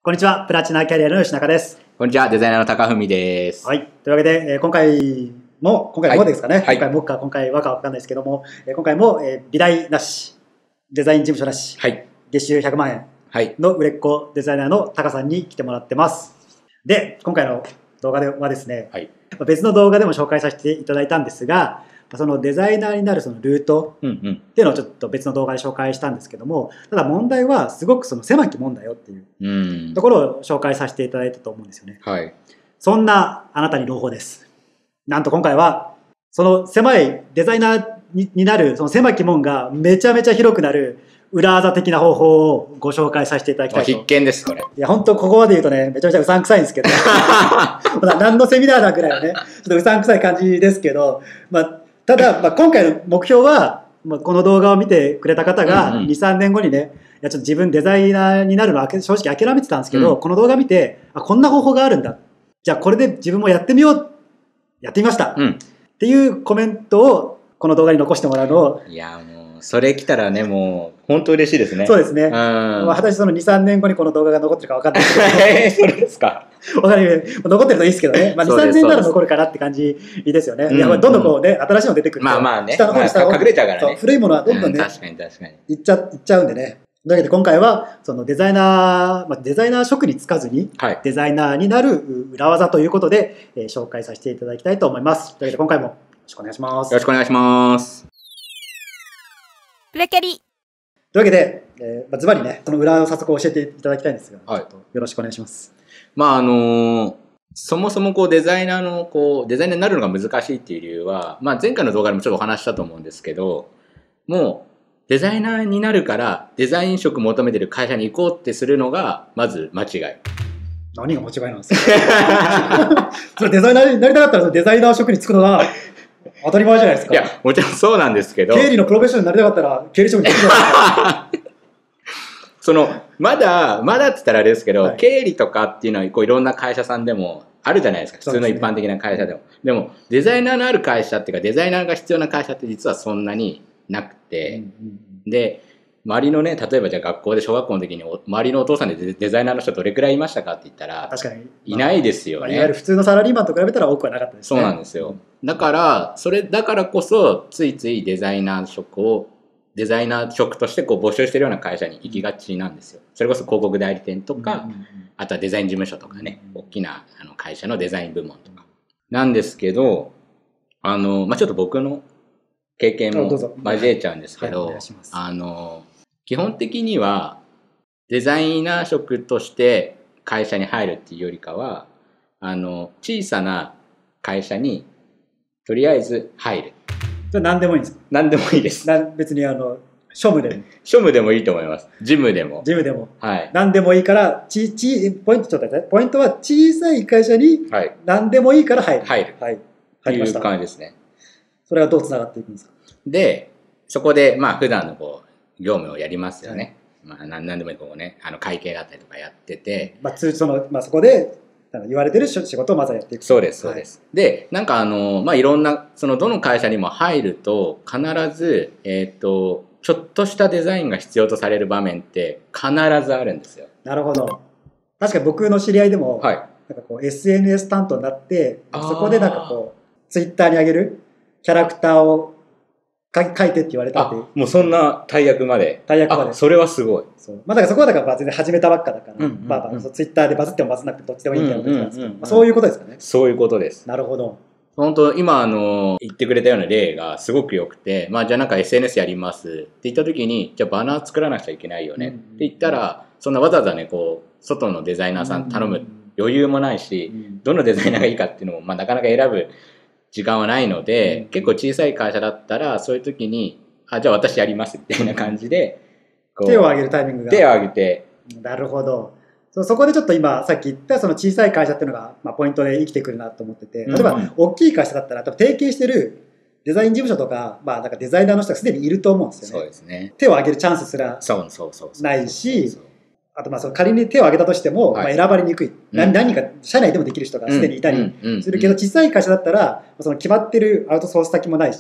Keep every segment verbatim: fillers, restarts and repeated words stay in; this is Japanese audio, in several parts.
こんにちは、プラチナキャリアの吉中です。 こんにちは、デザイナーの高文です。 はい、というわけで、えー、今回も、今回もですかね、 はい、 今回もか、今回はかわかんないですけども、えー、今回も、えー、美大なし、デザイン事務所なし、はい、月収ひゃくまんえんの売れっ子デザイナーの高さんに来てもらってます。で、今回の動画ではですね、はい、別の動画でも紹介させていただいたんですが、そのデザイナーになるそのルートっていうのをちょっと別の動画で紹介したんですけども、ただ問題はすごくその狭き門だよっていうところを紹介させていただいたと思うんですよね。はい、そんなあなたに朗報です。なんと今回はその狭いデザイナー に, になるその狭き門がめちゃめちゃ広くなる裏技的な方法をご紹介させていただきたいと。 必見ですこれ。 いや本当ここまで言うとねめちゃめちゃうさんくさいんですけど何のセミナーだぐらいはねちょっとうさんくさい感じですけど、まあただ、まあ、今回の目標は、まあ、この動画を見てくれた方がに、さんねんごにね、いやちょっと自分デザイナーになるのは正直諦めてたんですけど、うん、この動画見てあこんな方法があるんだ、じゃあこれで自分もやってみよう、やってみました、うん、っていうコメントをこの動画に残してもらうのを、 いやもうそれ来たらねもう本当嬉しいですね。 そうですね、うん、まあ、果たしてそのに、さんねんごにこの動画が残ってるか分かんないですけどそれですか分かる残ってるといいですけどね、まあ、に、さんねんなら残るかなって感じですよね。いやどんどんこうね新しいの出てくると、 まあまあね、 下の方に下の方に隠れちゃうからね、 古いものはどんどんね、 うん、確かに確かにいっちゃいっちゃうんでね。というわけで今回はそのデザイナー、まあ、デザイナー職に就かずにデザイナーになる裏技ということで、えー、紹介させていただきたいと思います。というわけで今回もよろしくお願いします。 よろしくお願いします。 プレキャリというわけで、えーまあ、ズバリねその裏を早速教えていただきたいんですが、はい、ちょっとよろしくお願いします。 まああのーそもそもこうデザイナーのこうデザイナーになるのが難しいっていう理由は、まあ、前回の動画でもちょっとお話したと思うんですけど、もうデザイナーになるからデザイン職求めてる会社に行こうってするのがまず間違い。 何が間違いなんですかそれデザイナーになりたかったらデザイナー職に就くのが当たり前じゃないですか。 いやもちろんそうなんですけど、 経理のプロフェッショナルになりたかったら経理職に就くじゃないですかそのまだまだって言ったらあれですけど、はい、経理とかっていうのはこういろんな会社さんでもあるじゃないですか、普通の一般的な会社でも。でもデザイナーのある会社っていうかデザイナーが必要な会社って実はそんなになくて、うんうんうん、で周りのね、例えばじゃあ学校で小学校の時に周りのお父さんでデザイナーの人どれくらいいましたかって言ったら確かにいないですよね、まあ、 いわゆる普通のサラリーマンと比べたら多くはなかったですね。 そうなんですよ。だからそれだからこそついついデザイナー職をデザイナー職としてこう募集してるような会社に行きがちなんですよ。それこそ広告代理店とか、うんうんうん、あとはデザイン事務所とかね、大きなあの会社のデザイン部門とかなんですけど、あの、まあ、ちょっと僕の経験も交えちゃうんですけど、はい、あの基本的にはデザイナー職として会社に入るっていうよりかは、あの小さな会社にとりあえず入る。 それ何でもいいんですか？ 何でもいいです。 別にあの庶務でも庶務でもいいと思います。事務でも事務でも、 はい、 何でもいいからちちポイントちょっとね、ポイントは小さい会社に何でもいいから入る、 入る、 はい、 入りました。っていう感じですね。 それはどうつながっていくんですか？ でそこでまあ普段のこう業務をやりますよね、はい、まあ、何, 何でもいいこうね、あの会計だったりとかやってて、 まあ、通その、まあ、そこで言われてる仕事をまずやっていく。 そうですそうです、はい、でなんかあの、まあ、いろんなそのどの会社にも入ると必ず、えー、とちょっとしたデザインが必要とされる場面って必ずあるんですよ。 なるほど。確かに僕の知り合いでも、はい、なんかこう エスエヌエス 担当になってそこでなんかこうツイッターに上げるキャラクターを書いてって言われたって。 あ、もうそんな大役まで。 大役まで。 それはすごい。 そう。まあだからそこはだから全然始めたばっかだから、うんうんうん、まあまあツイッターでバズってもバズんなくてどっちでもいいみたいなことなんですけど、まあ、そういうことですかね。 そういうことです。 なるほど。 本当今あの言ってくれたような例がすごく良くて、まあじゃあなんか エスエヌエス やりますって言った時に、じゃあバナー作らなくちゃいけないよねって言ったら、そんなわざわざねこう外のデザイナーさん頼む余裕もないし、どのデザイナーがいいかっていうのもまあなかなか選ぶ時間はないので、結構小さい会社だったらそういう時にあじゃあ私やりますみたいな感じでこう手を挙げるタイミングが手を挙げて。 なるほど。そ, そこでちょっと今さっき言ったその小さい会社っていうのが、まあ、ポイントで生きてくるなと思ってて、例えば大きい会社だったら多分提携してるデザイン事務所とか、まあ、なんかデザイナーの人がすでにいると思うんですよね。 そうですね。 手を挙げるチャンスすらないし、あとまあその仮に手を挙げたとしても、はい、まあ選ばれにくい、うん、何, 何か社内でもできる人がすでにいたりするけど、小さい会社だったらその決まってるアウトソース先もないし、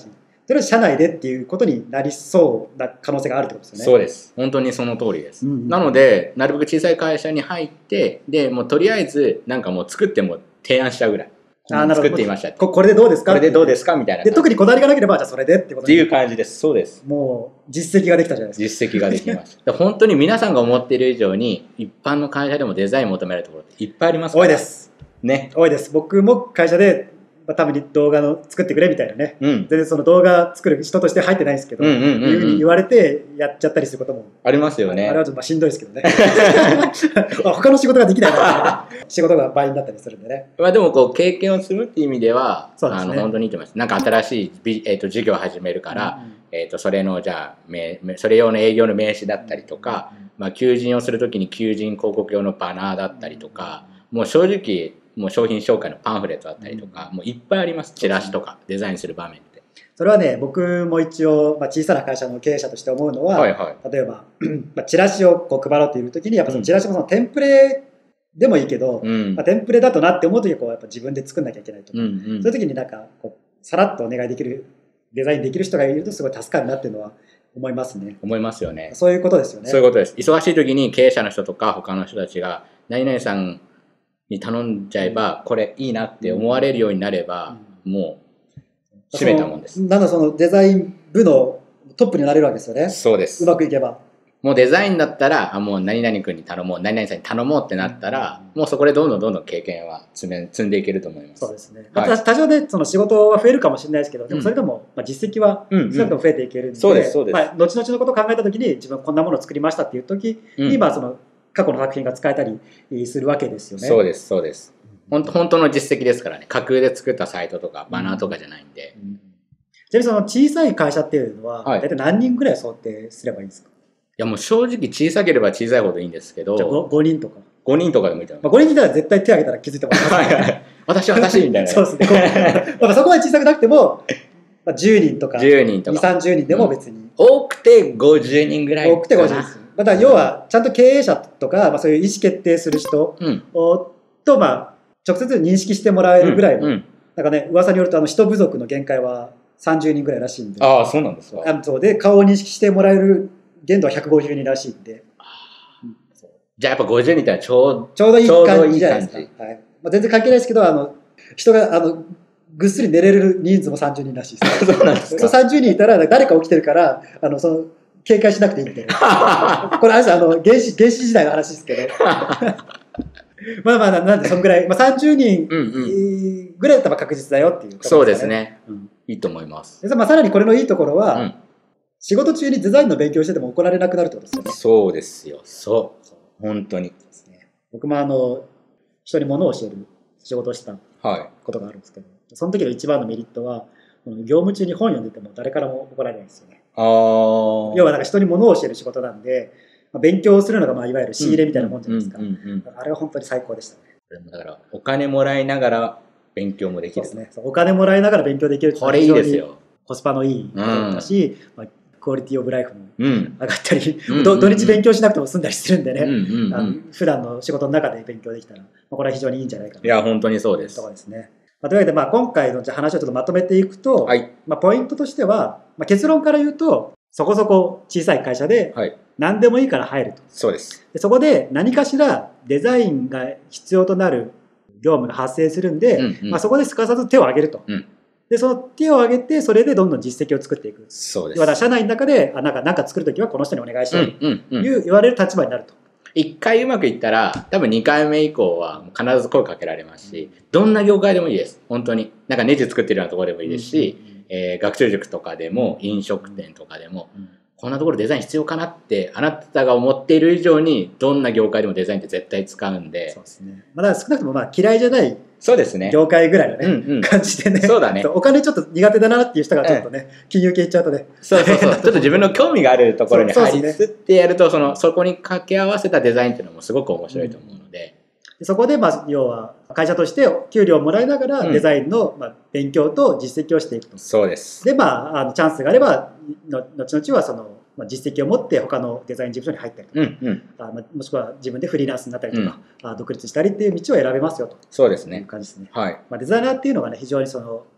それは社内でっていうことになりそうな可能性があるってことですよね。 そうです。本当にその通りです。うんうん、なので、なるべく小さい会社に入って、で、もうとりあえず、なんかもう作っても提案しちゃうぐらい。あ、作ってみました。 これでどうですかこれでどうですかみたいな。 で、特にこだわりがなければ、じゃあそれでってことっていう感じです。そうです。 もう、実績ができたじゃないですか。実績ができました。本当に皆さんが思っている以上に、一般の会社でもデザイン求められるところっていっぱいありますから。 多いです。ね。多いです。僕も会社で、まあ、たぶん動画の作ってくれみたいなね、うん、全然その動画作る人として入ってないんですけど、いうふうに言われてやっちゃったりすることもありますよね。 あれはちょっとまあしんどいですけどね。他の仕事ができないな仕事が倍になったりするんでね。 まあでもこう経験を積むっていう意味では、そうですね、あの本当にいいと思います。なんか新しい、えー、と事業を始めるから、うんうん、えー、とそれのじゃあ名それ用の営業の名刺だったりとか、うんうん、まあ、求人をするときに求人広告用のバナーだったりとか、もう正直もう商品紹介のパンフレットだったりとか、うん、もういっぱいあります。チラシとかデザインする場面って。 それはね、僕も一応、まあ、小さな会社の経営者として思うのは、はいはい、例えば、まあ、チラシをこう配ろうというときに、やっぱそのチラシもそのテンプレでもいいけど、うん、まあ、テンプレだとなって思うときはこうやっぱ自分で作んなきゃいけないとか、うんうん、そういうときになんかこうさらっとお願いできる、デザインできる人がいるとすごい助かるなっていうのは思いますね。 思いますよね。 そういうことですよね。 そういうことです。忙しいときに経営者の人とか他の人たちが、何々さんに頼んじゃえば、これいいなって思われるようになれば、うん、もう締めたもんです。 なんだそのデザイン部のトップになれるわけですよね。 そうです。 うまくいけば。 もうデザインだったら、あもう何々君に頼もう、何々さんに頼もうってなったら、うん、もうそこでどんどんどんどん経験は積め積んでいけると思います。 そうですね。はい、多少でその仕事は増えるかもしれないですけど、でもそれでもまあ実績は少なくとも増えていけるんで、 そうですそうです。 まあ後々のことを考えたときに自分こんなものを作りましたっていうときに、うん、まあその過去の作品が使えたりするわけですよね。 そうですそうです。本当本当の実績ですからね。架空で作ったサイトとかバナーとかじゃないんで。うんうん、 ちなみにその小さい会社っていうのは、はい、大体何人ぐらい想定すればいいんですか？ いやもう正直小さければ小さいほどいいんですけど。 じゃあ 5, ごにんとか。 ごにんとかでもいいと思います。 まあ、ごにんいたら絶対手挙げたら気づいてもらいます、ね。 私私みたいな。 そうですね。まあそこまで小さくなくても、まあ、じゅうにんとか、 じゅうにんとかにじゅう、さんじゅうにんでも別に。うん、 多くてごじゅうにんぐらい。 多くてごじゅうにんです。また要はちゃんと経営者とか、まあ、そういう意思決定する人を、うん、と、まあ、直接認識してもらえるぐらいの、うんうん、なんかね、噂によるとあの人部族の限界はさんじゅうにんぐらいらしいんで。 ああ、そうなんですか。 あそうで、顔を認識してもらえる限度はひゃくごじゅうにんらしいんで。 うん、じゃあやっぱごじゅうにんってちょうちょうどいい感じじゃないですか。はい、まあ、全然関係ないですけど、あの人があのぐっすり寝れる人数もさんじゅうにんらしいです。 そうなんですか。 さんじゅうにんいたら誰か起きてるから、あのその警戒しなくていいみたいな。これあれです、あの原始原始時代の話ですけど。まあまあなんでそんぐらい、まあ、さんじゅうにんぐらいだったら確実だよっていう、ね、 そうですね、うん、いいと思います。 で、まあ、さらにこれのいいところは、うん、仕事中にデザインの勉強してても怒られなくなるってことですよね。 そうですよ。そう本当にです、ね、僕もあの人に物を教える仕事をしたことがあるんですけど、はい、その時の一番のメリットは業務中に本読んでても誰からも怒られないんですよね。あ要はなんか人に物を教える仕事なんで、まあ、勉強するのがまあいわゆる仕入れみたいなもんじゃないですか。あれは本当に最高でしたね。 だからお金もらいながら勉強もできる。 そうですね。お金もらいながら勉強できるってこれいいですよ。 コスパのいいことだし、うんまあ、クオリティオブライフも上がったり、うん、土日勉強しなくても済んだりするんでね、うんうんうん、あの普段の仕事の中で勉強できたら、まあ、これは非常にいいんじゃないかな。 いや本当にそうです。 ところですね。まあ、というわけで、まあ、今回の話をちょっとまとめていくと、はいまあ、ポイントとしては、まあ、結論から言うとそこそこ小さい会社で何でもいいから入ると、はい、 そうです。 でそこで何かしらデザインが必要となる業務が発生するんで、うんうんまあ、そこですかさず手を挙げると、うん、でその手を挙げてそれでどんどん実績を作っていく。 そうです。 だから社内の中であなんかなんか作るときはこの人にお願いしようという、うんうんうん、言われる立場になると。 いっかいうまくいったら多分にかいめ以降は必ず声かけられますし、どんな業界でもいいです。本当になんかネジ作ってるようなところでもいいですし、うんうんうんえー、学習塾とかでも飲食店とかでも、うん、こんなところデザイン必要かなってあなたが思っている以上にどんな業界でもデザインって絶対使うんで。 そうですね。まあ、だから少なくともまあ嫌いじゃないそうですね。 業界ぐらいのね、 うんうん、 感じでね。 そうだね。 お金ちょっと苦手だなっていう人がちょっとね、うん、金融系いっちゃうとね。 そうそうそう。ちょっと自分の興味があるところに入りつつってやると、そのそこに掛け合わせたデザインっていうのもすごく面白いと思うので。 うん、そこでまあ要は会社として給料をもらいながらデザインのまあ勉強と実績をしていくと。 そうです。 でまああのチャンスがあればの後々はその。まあ、実績を持って他のデザイン事務所に入ったりとか、うんうん、あもしくは自分でフリーランスになったりとか、うん、あ独立したりっていう道を選べますよと。 そうですね。 いう感じですね。 はい。 まあ、デザイナーっていうのがね非常にその、まあ、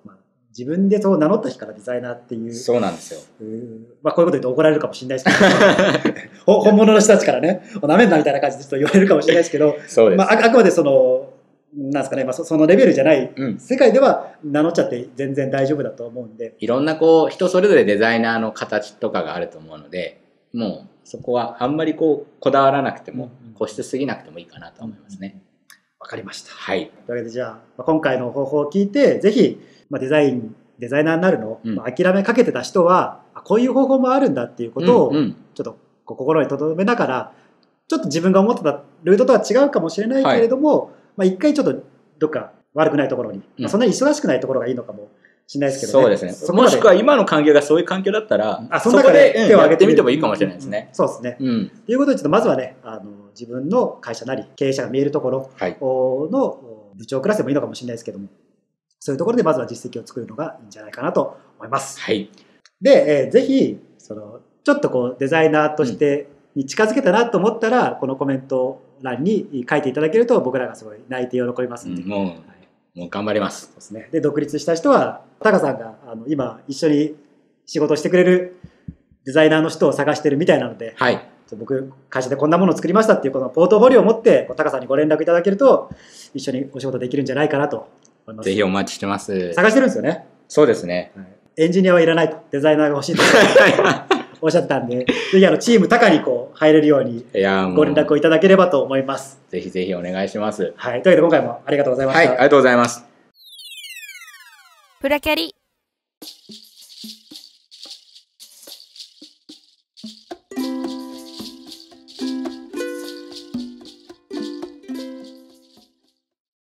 自分でそう名乗った日からデザイナーっていう。 そうなんですよ。 まあこういうこと言うと怒られるかもしれないですけど、本物の人たちからね、なめんなみたいな感じでちょっと言われるかもしれないですけど、 そうです。 まあ、あくまでその、なんですかね、まあ、そ, そのレベルじゃない、うん、世界では名乗っちゃって全然大丈夫だと思うんで。 いろんなこう、人それぞれデザイナーの形とかがあると思うので、もうそこはあんまりこう、こだわらなくても、固執すぎなくてもいいかなと思いますね。 わかりました。 はい。 というわけでじゃあ、今回の方法を聞いて、ぜひ、まあ、デザイン、デザイナーになるのを、うんまあ、諦めかけてた人は、こういう方法もあるんだっていうことを、ちょっとこう心に留めながら、ちょっと自分が思ってたルートとは違うかもしれないけれども、はい、まあ一回ちょっとどっか悪くないところに、まあ、そんなに忙しくないところがいいのかもしれないですけどね。 そうですね。もしくは今の環境がそういう環境だったら、 あ、その中で手を挙げてみてもいいかもしれないですね。 そうですね。と、うん、いうことで、ちょっとまずはね、あの自分の会社なり経営者が見えるところの部長クラスでもいいのかもしれないですけども、そういうところでまずは実績を作るのがいいんじゃないかなと思います。 はい。 で、えー、ぜひそのちょっとこうデザイナーとしてに近づけたなと思ったら、うん、このコメント欄に書いていただけると僕らがすごい泣いて喜びますので、うん、 もう、はい、もう頑張ります。 そうですね。で、独立した人はタカさんがあの今一緒に仕事をしてくれるデザイナーの人を探してるみたいなので、 はい、 僕会社でこんなものを作りましたっていうこのポートフォリオを持ってタカさんにご連絡いただけると一緒にお仕事できるんじゃないかなと思います。 ぜひお待ちしてます。 探してるんですよね。 そうですね。 はい、エンジニアはいらないと、デザイナーが欲しいとおっしゃってたんで、ぜひあのチームタカにこう入れるようにご連絡をいただければと思います。 ぜひぜひお願いします。 はい、というわけで今回もありがとうございました。 はい、ありがとうございます。 プラキャリ